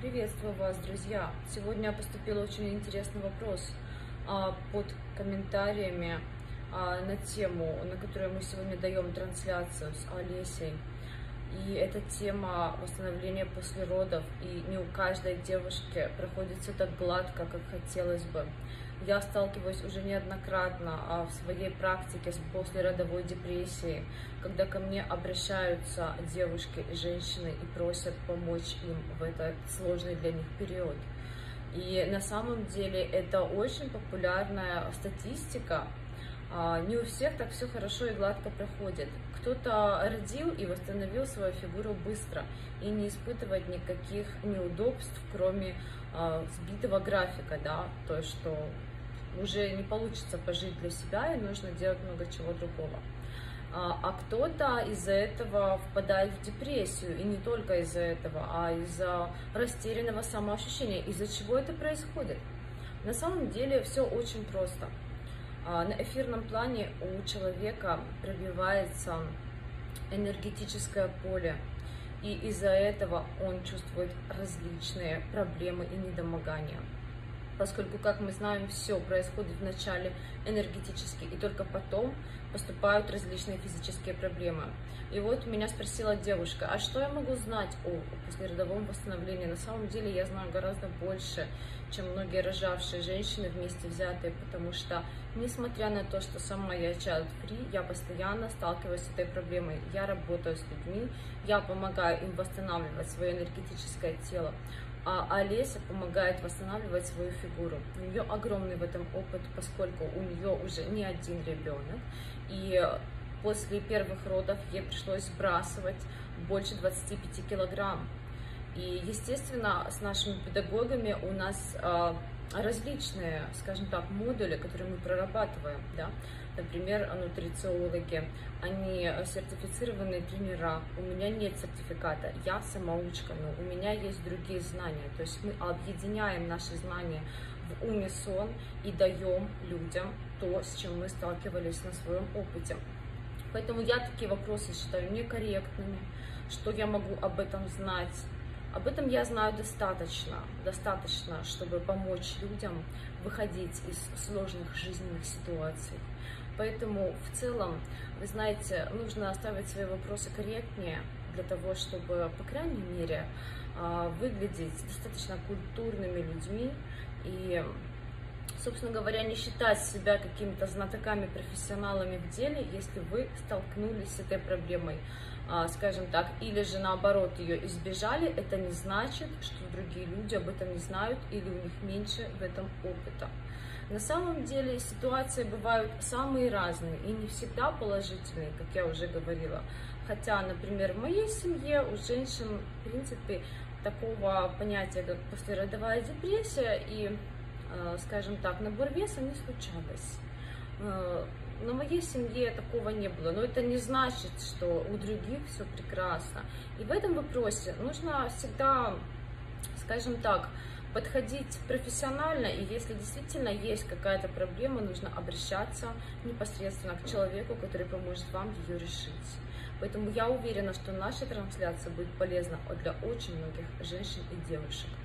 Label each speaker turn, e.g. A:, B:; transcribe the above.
A: Приветствую вас, друзья! Сегодня поступил очень интересный вопрос под комментариями на тему, на которую мы сегодня даем трансляцию с Олесей. И это тема восстановления после родов. И не у каждой девушки проходит все так гладко, как хотелось бы. Я сталкиваюсь уже неоднократно в своей практике с послеродовой депрессией, когда ко мне обращаются девушки и женщины и просят помочь им в этот сложный для них период. И на самом деле это очень популярная статистика. Не у всех так все хорошо и гладко проходит. Кто-то родил и восстановил свою фигуру быстро и не испытывает никаких неудобств, кроме сбитого графика, да, то, что уже не получится пожить для себя и нужно делать много чего другого. А кто-то из-за этого впадает в депрессию, и не только из-за этого, а из-за растерянного самоощущения. Из-за чего это происходит? На самом деле все очень просто. На эфирном плане у человека пробивается энергетическое поле, и из-за этого он чувствует различные проблемы и недомогания. Поскольку, как мы знаем, все происходит вначале энергетически, и только потом поступают различные физические проблемы. И вот меня спросила девушка, а что я могу знать о послеродовом восстановлении? На самом деле я знаю гораздо больше, чем многие рожавшие женщины вместе взятые, потому что, несмотря на то, что сама я child-free, я постоянно сталкиваюсь с этой проблемой. Я работаю с людьми, я помогаю им восстанавливать свое энергетическое тело. А Олеся помогает восстанавливать свою фигуру. У нее огромный в этом опыт, поскольку у нее уже не один ребенок. И после первых родов ей пришлось сбрасывать больше 25 килограмм. И, естественно, с нашими педагогами у нас различные, скажем так, модули, которые мы прорабатываем, да? Например, нутрициологи, они сертифицированные тренера, у меня нет сертификата, я самоучка, но у меня есть другие знания, то есть мы объединяем наши знания в унисон и даем людям то, с чем мы сталкивались на своем опыте. Поэтому я такие вопросы считаю некорректными, что я могу об этом знать. Об этом я знаю достаточно, чтобы помочь людям выходить из сложных жизненных ситуаций. Поэтому в целом, вы знаете, нужно оставить свои вопросы корректнее, для того, чтобы, по крайней мере, выглядеть достаточно культурными людьми и, собственно говоря, не считать себя какими-то знатоками, профессионалами в деле, если вы столкнулись с этой проблемой, скажем так, или же наоборот ее избежали. Это не значит, что другие люди об этом не знают или у них меньше в этом опыта. На самом деле ситуации бывают самые разные и не всегда положительные, как я уже говорила. Хотя, например, в моей семье у женщин, в принципе, такого понятия, как послеродовая депрессия и, скажем так, набор веса не случалось. На моей семье такого не было, но это не значит, что у других все прекрасно. И в этом вопросе нужно всегда, скажем так, подходить профессионально, и если действительно есть какая-то проблема, нужно обращаться непосредственно к человеку, который поможет вам ее решить. Поэтому я уверена, что наша трансляция будет полезна для очень многих женщин и девушек.